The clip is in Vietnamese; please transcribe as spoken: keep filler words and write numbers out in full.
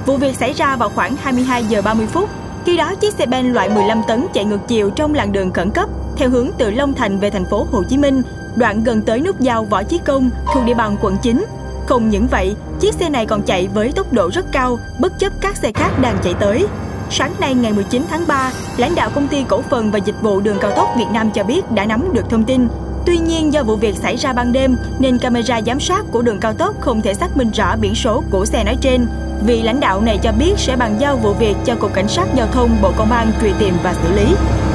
Vụ việc xảy ra vào khoảng hai mươi hai giờ ba mươi phút. Khi đó, chiếc xe ben loại mười lăm tấn chạy ngược chiều trong làn đường khẩn cấp theo hướng từ Long Thành về thành phố Hồ Chí Minh, đoạn gần tới nút giao Võ Chí Công thuộc địa bàn quận chín. Không những vậy, chiếc xe này còn chạy với tốc độ rất cao, bất chấp các xe khác đang chạy tới. Sáng nay ngày mười chín tháng ba, lãnh đạo công ty cổ phần và dịch vụ đường cao tốc Việt Nam cho biết đã nắm được thông tin. Tuy nhiên, do vụ việc xảy ra ban đêm nên camera giám sát của đường cao tốc không thể xác minh rõ biển số của xe nói trên. Vị lãnh đạo này cho biết sẽ bàn giao vụ việc cho Cục Cảnh sát Giao thông Bộ Công an truy tìm và xử lý.